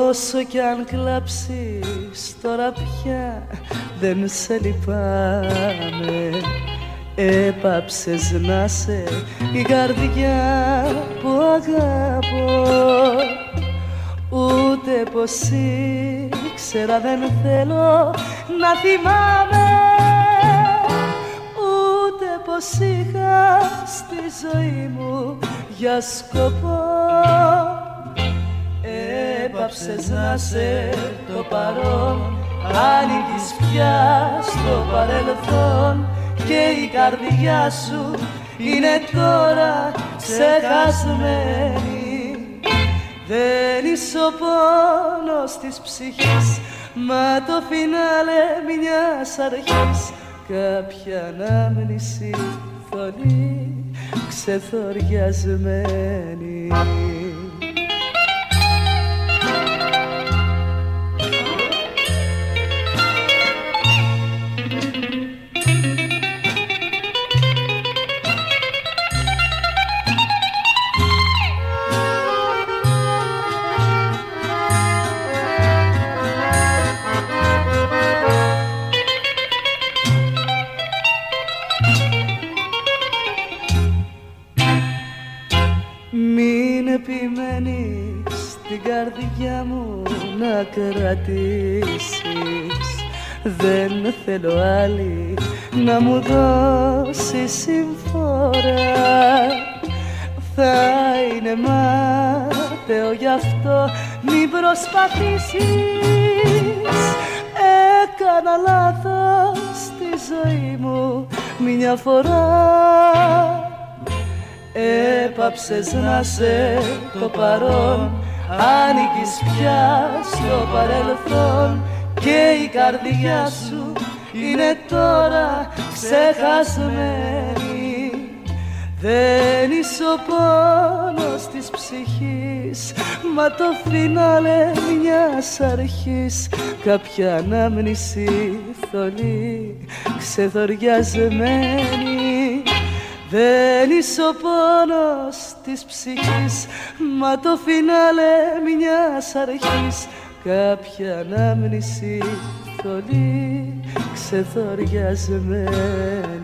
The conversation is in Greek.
όσο κι αν κλάψεις τώρα πια δεν σε λυπάμαι. Έπαψες να σε η καρδιά που αγαπώ. Ούτε πως ήξερα δεν θέλω να θυμάμαι. Ούτε πως είχα στη ζωή μου για σκοπό. Έπαψες να σε το παρόν, άνοιγες πια στο παρελθόν. Και η καρδιά σου είναι τώρα ξεχασμένη. Δεν είσαι ο πόνος της ψυχής, μα το φινάλε μιας αρχής. Κάποια ανάμνηση θολή ξεθοριασμένη. Μην επιμένεις την καρδιά μου να κρατήσεις. Δεν θέλω άλλη να μου δώσει συμφορά. Θα είναι μάταιο γι' αυτό μην προσπαθήσεις. Έκανα λάθος στη ζωή μου μια φορά. Έπαψες να σε το παρόν, άνοιγες πια στο παρελθόν. Και η καρδιά σου είναι τώρα ξεχασμένη. Δεν είσαι ο πόνος της ψυχής, μα το φινάλε μιας αρχής. Κάποια ανάμνηση θολή ξεθοριασμένη. Δεν είσαι ο πόνος της ψυχής, μα το φινάλε μιας αρχής. Κάποια ανάμνηση θολή ξεθοριασμένη.